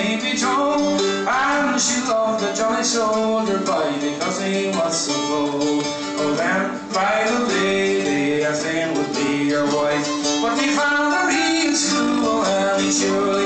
may be told, and she loved the jolly soldier boy because he was so bold. Oh, then by the lady I fain would be your wife, but me father he's cruel and he surely